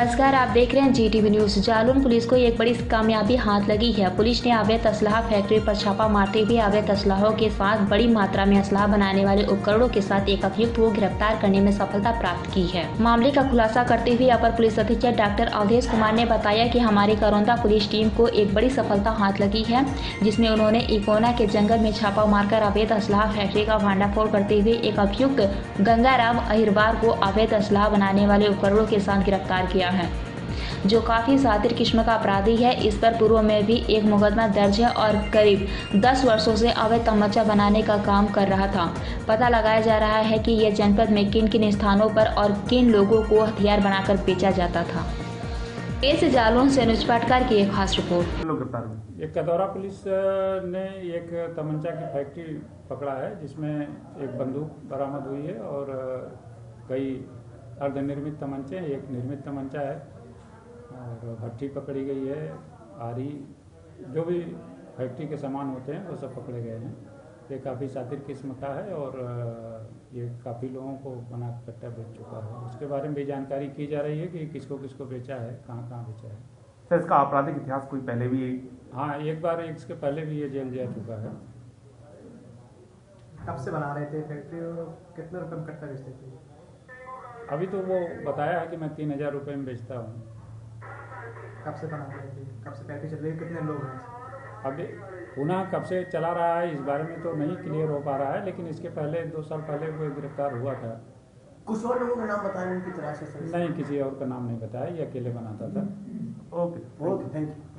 नमस्कार, आप देख रहे हैं जीटीवी न्यूज। जालौन पुलिस को एक बड़ी कामयाबी हाथ लगी है। पुलिस ने अवैध असलाह फैक्ट्री पर छापा मारते हुए अवैध असलाहों के साथ बड़ी मात्रा में असलाह बनाने वाले उपकरणों के साथ एक अभियुक्त को गिरफ्तार करने में सफलता प्राप्त की है। मामले का खुलासा करते हुए अपर पुलिस अधीक्षक डॉक्टर अवधेश कुमार ने बताया कि हमारी करौंदा पुलिस टीम को एक बड़ी सफलता हाथ लगी है, जिसमें उन्होंने इकोना के जंगल में छापा मारकर अवैध असलाह फैक्ट्री का भांडाफोड़ करते हुए एक अभियुक्त गंगाराम अहिरवार को अवैध असलाह बनाने वाले उपकरणों के साथ गिरफ्तार किया है, जो काफी शातिर किस्म का अपराधी है। इस पर पूर्व में भी एक मुकदमा दर्ज है और करीब 10 वर्षों से अवैध तमंचा बनाने का काम कर रहा था। पता लगाया जा रहा है कि यह जनपद में किन किन स्थानों पर और किन लोगों को हथियार बनाकर बेचा जाता था। इस जालौन से अनुज पाटकर की एक खास रिपोर्ट। एक कदौरा पुलिस ने एक तमंचा की फैक्ट्री पकड़ा है, जिसमें एक बंदूक बरामद हुई है और कई अर्धनिर्मित तमंचे, एक निर्मित तमंचा है और भट्टी पकड़ी गई है। आरी जो भी फैक्ट्री के सामान होते हैं वो सब पकड़े गए हैं। ये काफ़ी शातिर किस्म का है और ये काफ़ी लोगों को बना कट्टा बेच चुका है। उसके बारे में भी जानकारी की जा रही है कि किसको किसको बेचा है, कहाँ कहाँ बेचा है। सर, इसका आपराधिक इतिहास कोई पहले भी? हाँ, एक बार इसके पहले भी ये जेल जा चुका है। कब से बना रहे थे फैक्ट्री और कितने रुपए में कट्टा बेचते थे? अभी तो वो बताया है कि मैं 3000 रुपये में बेचता हूँ। कब से बना रहे थे, कब से फैक्ट्री चल रही है, कितने लोग हैं? अभी पुनः कब से चला रहा है इस बारे में तो नहीं क्लियर हो पा रहा है, लेकिन इसके पहले 2 साल पहले वो गिरफ्तार हुआ था। कुछ और लोगों का नाम बताया उनकी तरह से? नहीं, किसी और का नाम नहीं बताया, ये अकेले बनाता था। Okay, thank you.